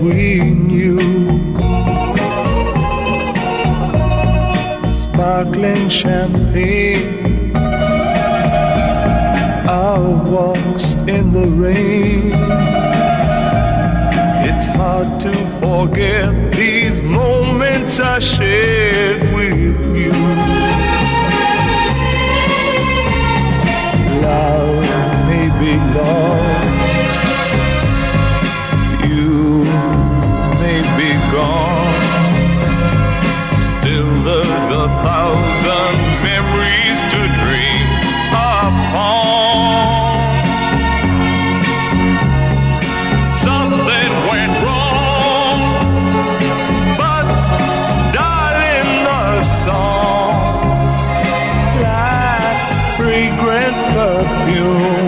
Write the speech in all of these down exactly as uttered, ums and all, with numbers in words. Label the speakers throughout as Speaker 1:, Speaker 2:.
Speaker 1: between you. Sparkling champagne, our walks in the rain. It's hard to forget these moments I shared with you. Love may be lost, you may be gone, still there's a thousand memories to dream upon. Something went wrong, but darling, the song, like fragrant perfume,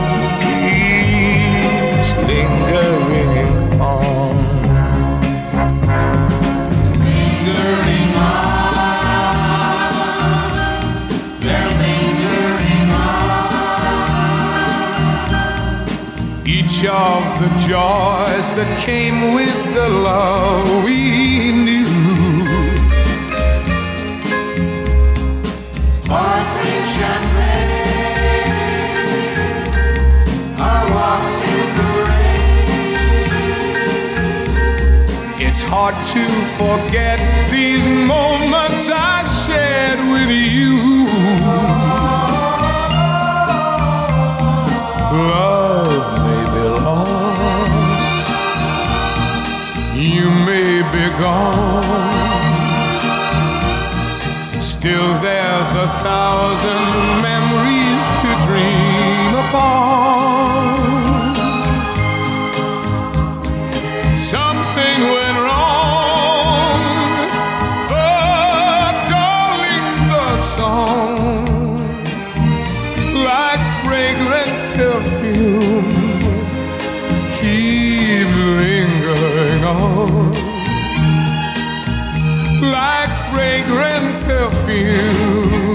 Speaker 1: keeps lingering on.
Speaker 2: Lingering on, they're lingering on. Each of the joys that came with the love we knew. Sparkling champagne, our walks in the rain. It's hard to forget these moments I shared with you. Love may be lost, you may be gone, still there's a thousand memories to dream upon. Something went wrong, but darling, the song, like fragrant perfume, keep lingering on. Like fragrant perfume,